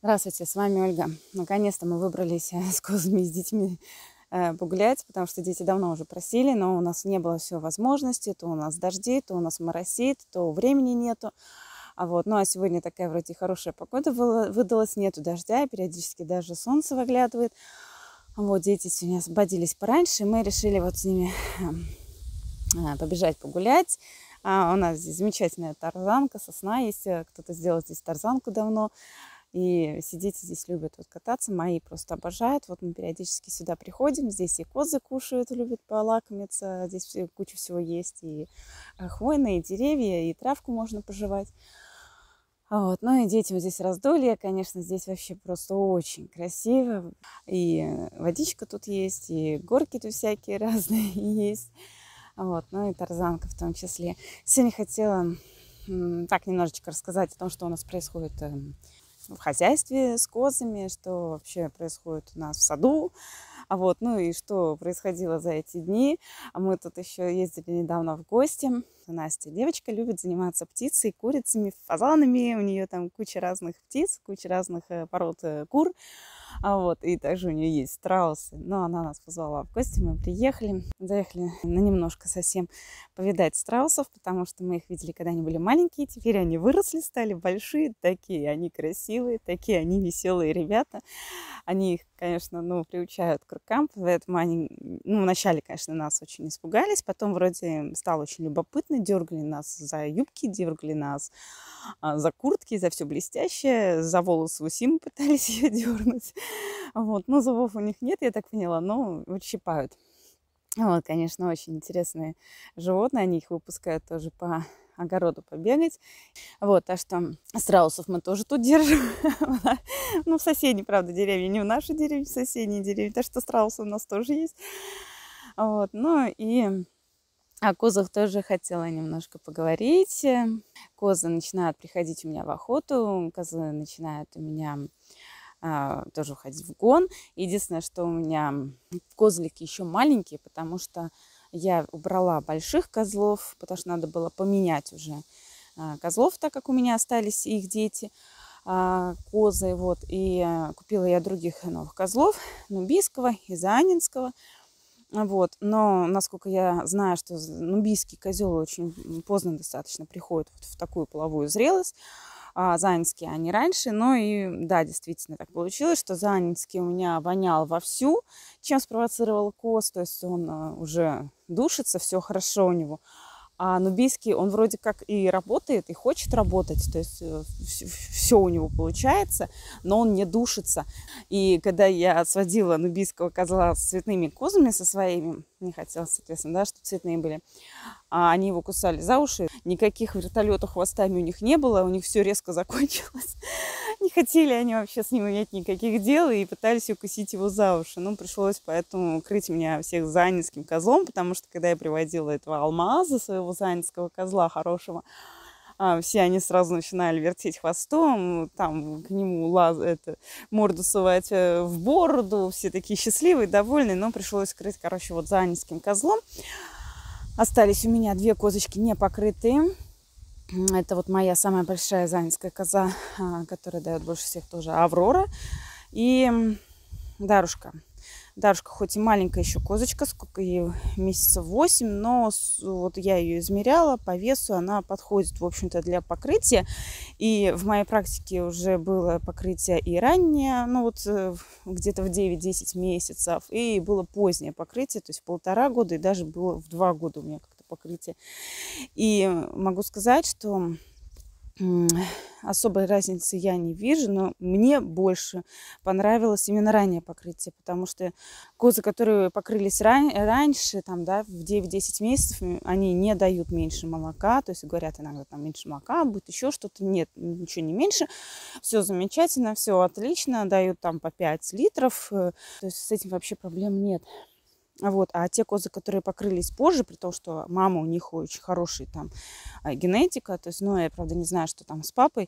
Здравствуйте, с вами Ольга. Наконец-то мы выбрались с козами и с детьми погулять, потому что дети давно уже просили, но у нас не было все возможности. То у нас дожди, то у нас моросит, то времени нету. Ну а сегодня такая вроде хорошая погода выдалась, нету дождя, периодически даже солнце выглядывает. Дети сегодня освободились пораньше, и мы решили вот с ними побежать погулять. У нас здесь замечательная тарзанка, сосна есть, кто-то сделал здесь тарзанку давно. И все дети здесь любят кататься, мои просто обожают. Мы периодически сюда приходим, здесь и козы кушают, любят полакомиться, здесь куча всего есть, и хвойные деревья, и травку можно пожевать. Ну и детям здесь раздолье, конечно, здесь вообще просто очень красиво. И водичка тут есть, и горки тут всякие разные есть. Ну и тарзанка в том числе. Сегодня хотела так немножечко рассказать о том, что у нас происходит в хозяйстве с козами, что вообще происходит у нас в саду, ну и что происходило за эти дни. Мы тут еще ездили недавно в гости. Настя, девочка, любит заниматься птицей, курицами, фазанами. У нее там куча разных птиц, куча разных пород кур. И также у нее есть страусы. Но она нас позвала в гости, мы приехали. Заехали на немножко совсем повидать страусов, потому что мы их видели, когда они были маленькие. Теперь они выросли, стали большие. Такие они красивые, такие они веселые ребята. Они их, конечно, приучают к рукам. Поэтому они, вначале, конечно, нас очень испугались. Потом вроде стало очень любопытно. Дергали нас за юбки, дергали нас за куртки, за все блестящее. За волосы у Симы пытались ее дернуть. Зубов у них нет, я так поняла, но щипают. Конечно, очень интересные животные. Они их выпускают тоже по огороду побегать. Так что страусов мы тоже тут держим. В соседней, правда, деревне. Не в нашей деревне, в соседней деревне. Так что страусы у нас тоже есть. И о козах тоже хотела немножко поговорить. Козы начинают приходить у меня в охоту. Козы начинают у меня тоже уходить в гон. Единственное, что у меня козлики еще маленькие, потому что я убрала больших козлов, потому что надо было поменять уже козлов, так как у меня остались их дети, козы. И купила я других новых козлов, нубийского и заанинского. Но, насколько я знаю, что нубийский козел очень поздно достаточно приходит в такую половую зрелость, заанинские они раньше. Да, действительно так получилось, что заанинский у меня вонял вовсю, чем спровоцировал коз, то есть он уже душится, все хорошо у него. А нубийский, он вроде как и работает, и хочет работать, то есть все у него получается, но он не душится. И когда я сводила нубийского козла с цветными козами со своими, не хотелось, соответственно, да, чтобы цветные были, они его кусали за уши, никаких вертолетов хвостами у них не было, у них все резко закончилось. Не хотели они вообще с ним иметь никаких дел и пытались укусить его за уши. Пришлось поэтому крыть меня всех заанинским козлом, потому что когда я приводила этого алмаза, своего заанинского козла хорошего, все они сразу начинали вертеть хвостом, там к нему морду совать в бороду, все такие счастливые, довольные, но пришлось крыть, заанинским козлом. Остались у меня 2 козочки не покрытые. Это моя самая большая заанинская коза, которая дает больше всех, тоже Аврора. И Дарушка. Дарушка хоть и маленькая еще козочка, сколько ей, месяцев 8, но я ее измеряла по весу, она подходит, в общем-то, для покрытия. И в моей практике уже было покрытие и раннее, где-то в 9-10 месяцев, и было позднее покрытие, то есть в 1,5 года, и даже было в 2 года у меня как-то покрытие. И могу сказать, что особой разницы я не вижу, но мне больше понравилось именно раннее покрытие, потому что козы, которые покрылись раньше, в 9-10 месяцев, они не дают меньше молока, то есть говорят иногда меньше молока, будет еще что-то, нет, ничего не меньше, все замечательно, все отлично, дают по 5 литров, то есть с этим вообще проблем нет. А те козы, которые покрылись позже, при том, что мама у них очень хорошая генетика, то есть, я, правда, не знаю, что там с папой,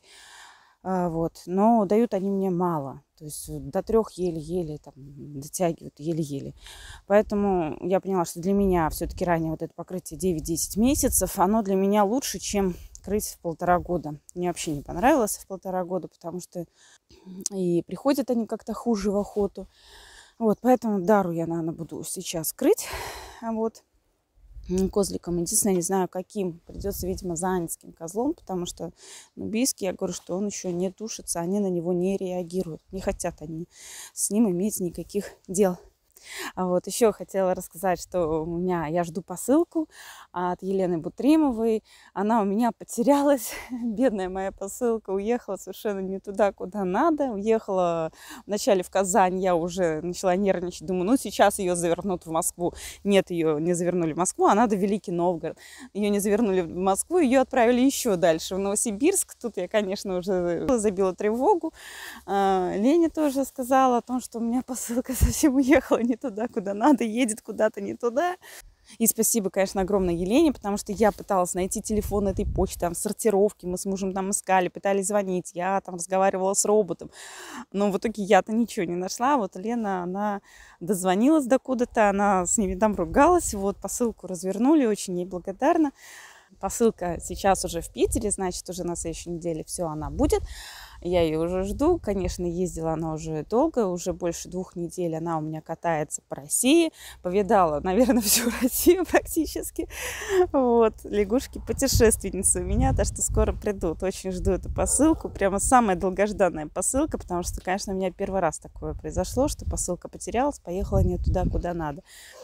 но дают они мне мало, то есть до 3 еле-еле дотягивают, еле-еле. Поэтому я поняла, что для меня все-таки ранее это покрытие 9-10 месяцев, оно для меня лучше, чем раскрыть в 1,5 года. Мне вообще не понравилось в 1,5 года, потому что и приходят они как-то хуже в охоту. Вот, поэтому Дару я, наверное, буду сейчас крыть. Вот. Козликом. Единственное, не знаю, каким. Придется, видимо, заинским козлом, потому что нубийский, я говорю, что он еще не тушится, они на него не реагируют. Не хотят они с ним иметь никаких дел. А вот еще хотела рассказать, что я жду посылку от Елены Бутримовой. Она у меня потерялась. Бедная моя посылка уехала совершенно не туда, куда надо. Уехала вначале в Казань, я уже начала нервничать. Думаю, ну сейчас ее завернут в Москву. Нет, ее не завернули в Москву, а надо в Великий Новгород. Ее не завернули в Москву, ее отправили еще дальше, в Новосибирск. Тут я, конечно, уже забила тревогу. Лене тоже сказала о том, что у меня посылка совсем уехала не туда, куда надо, едет куда-то не туда. И спасибо, конечно, огромное Елене, потому что я пыталась найти телефон этой почты, там, в сортировке, мы с мужем там искали, пытались звонить, я там разговаривала с роботом, но в итоге я-то ничего не нашла. Вот Лена, она дозвонилась до куда-то, она с ними там ругалась, вот посылку развернули, очень ей благодарна. Посылка сейчас уже в Питере, значит, уже на следующей неделе все, она будет. Я ее уже жду. Конечно, ездила она уже долго, уже больше 2 недель она у меня катается по России. Повидала, наверное, всю Россию практически. Вот, лягушки-путешественницы у меня, так что скоро придут. Очень жду эту посылку. Прямо самая долгожданная посылка, потому что, конечно, у меня первый раз такое произошло, что посылка потерялась, поехала не туда, куда надо.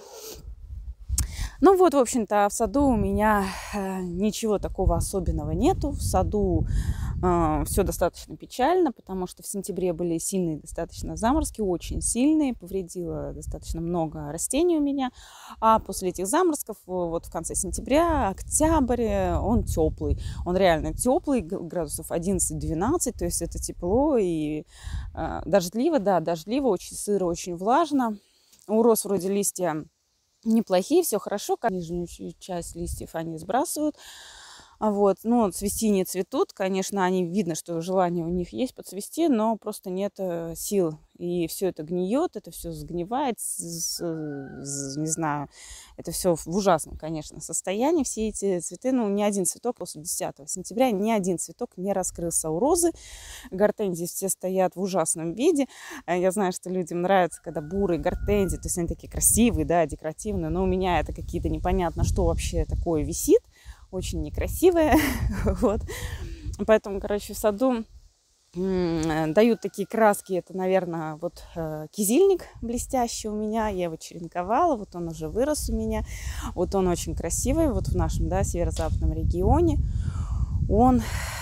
Ну вот, в общем-то, в саду у меня ничего такого особенного нету. В саду все достаточно печально, потому что в сентябре были сильные достаточно заморозки, очень сильные, повредило достаточно много растений у меня. А после этих заморозков, вот в конце сентября, октябрь, он теплый. Он реально теплый, градусов 11-12, то есть это тепло и дождливо, да, дождливо, очень сыро, очень влажно. У роз вроде листья неплохие, все хорошо. Нижнюю часть листьев они сбрасывают. Вот. Но цвести не цветут. Конечно, они видно, что желание у них есть поцвести, но просто нет сил. И все это гниет, это все сгнивает, не знаю, это все в ужасном, конечно, состоянии. Все эти цветы, ну, ни один цветок после 10 сентября, ни один цветок не раскрылся у розы. Гортензии все стоят в ужасном виде. Я знаю, что людям нравится, когда бурые гортензии, то есть они такие красивые, да, декоративные, но у меня это какие-то непонятно, что вообще такое висит. Очень некрасивая, вот. Поэтому, короче, в саду дают такие краски. Это, наверное, вот кизильник блестящий у меня. Я его черенковала, вот он уже вырос у меня. Вот он очень красивый, вот в нашем, да, северо-западном регионе. Он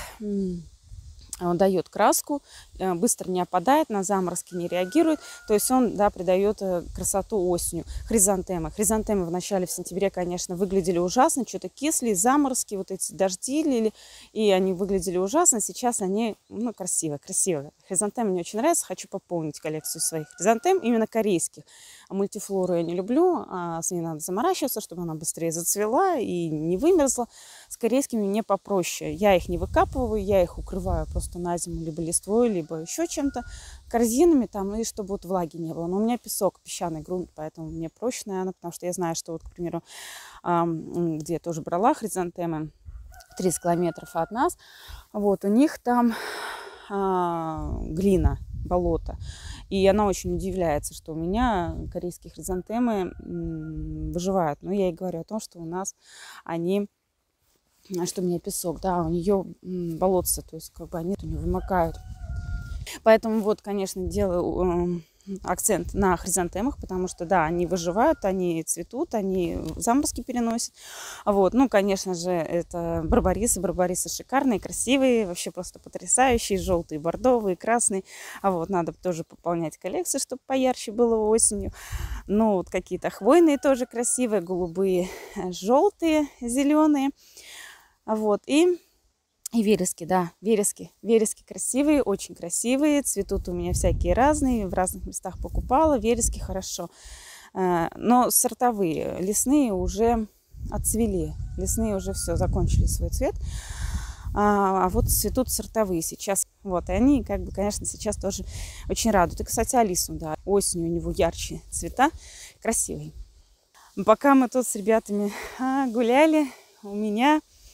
дает краску, быстро не опадает, на заморозки не реагирует. То есть он, да, придает красоту осенью. Хризантемы. Хризантемы в начале, в сентябре, конечно, выглядели ужасно. Что-то кислые, заморозки, вот эти дожди лили, и они выглядели ужасно. Сейчас они, ну, красивые. Хризантемы мне очень нравятся. Хочу пополнить коллекцию своих хризантем, именно корейских. А мультифлору я не люблю, а с ней надо заморачиваться, чтобы она быстрее зацвела и не вымерзла. С корейскими мне попроще. Я их не выкапываю, я их укрываю просто на зиму либо листвой, либо еще чем-то, корзинами там, и чтобы вот влаги не было. Но у меня песок, песчаный грунт, поэтому мне проще, наверное, потому что я знаю, что вот, к примеру, где я тоже брала хризантемы, 30 километров от нас, вот, у них там глина, болото. И она очень удивляется, что у меня корейские хризантемы выживают. Но я ей говорю о том, что у нас они, что у меня песок, да, у нее болотце, то есть как бы они не вымокают. Поэтому вот, конечно, делаю акцент на хризантемах, потому что, да, они выживают, они цветут, они заморозки переносят. Вот, ну, конечно же, это барбарисы. Барбарисы шикарные, красивые, вообще просто потрясающие, желтые, бордовые, красные. А вот надо тоже пополнять коллекцию, чтобы поярче было осенью. Ну, вот какие-то хвойные тоже красивые, голубые, желтые, зеленые. Вот, и верески, да, верески красивые, очень красивые, цветут у меня всякие разные, в разных местах покупала, верески хорошо, но сортовые, лесные уже отцвели, лесные уже все, закончили свой цвет, а вот цветут сортовые сейчас, вот, и они, как бы, конечно, сейчас тоже очень радуют. И, кстати, алису, да, осенью у него ярче цвета, красивый. Пока мы тут с ребятами гуляли, у меня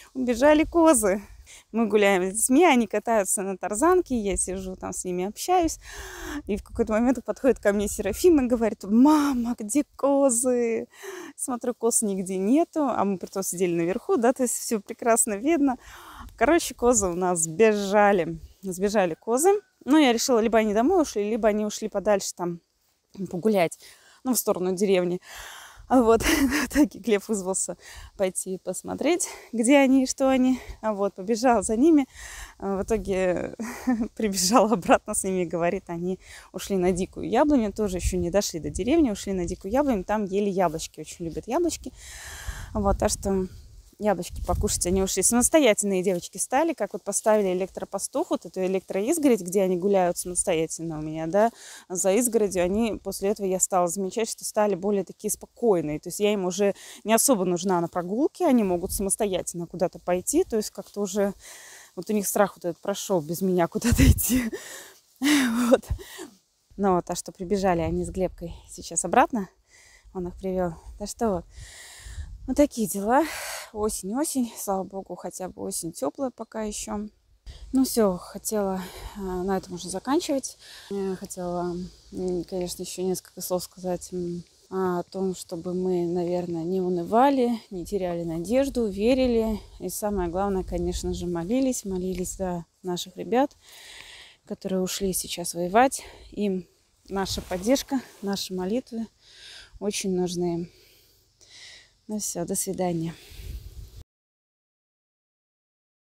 убежали козы. Мы гуляем с детьми, они катаются на тарзанке, я сижу там с ними общаюсь. И в какой-то момент подходит ко мне Серафим и говорит: мама, где козы? Смотрю, коз нигде нету, а мы притом сидели наверху, да, то есть все прекрасно видно. Короче, козы у нас сбежали. Сбежали козы. Ну, я решила, либо они домой ушли, либо они ушли подальше там погулять, ну, в сторону деревни. А вот, в итоге Глеб вызвался пойти посмотреть, где они и что они. А вот, побежал за ними. В итоге прибежал обратно с ними и говорит, они ушли на дикую яблоню. Тоже еще не дошли до деревни, ушли на дикую яблоню. Там ели яблочки, очень любят яблочки. Вот, так что яблочки покушать они ушли. Самостоятельные девочки стали, как вот поставили электропастух, вот эту электроизгородь, где они гуляют самостоятельно у меня, да, за изгородью, они после этого я стала замечать, что стали более такие спокойные. То есть я им уже не особо нужна на прогулке, они могут самостоятельно куда-то пойти, то есть как-то уже вот у них страх вот этот прошел без меня куда-то идти. Вот. Ну вот, а что прибежали они с Глебкой сейчас обратно, он их привел. Да что вот. Вот такие дела. Осень, слава богу, хотя бы осень теплая пока еще. Ну все, хотела на этом уже заканчивать. Хотела, конечно, еще несколько слов сказать о том, чтобы мы, наверное, не унывали, не теряли надежду, верили. И самое главное, конечно же, молились за наших ребят, которые ушли сейчас воевать. Им наша поддержка, наши молитвы очень нужны. Ну все, до свидания.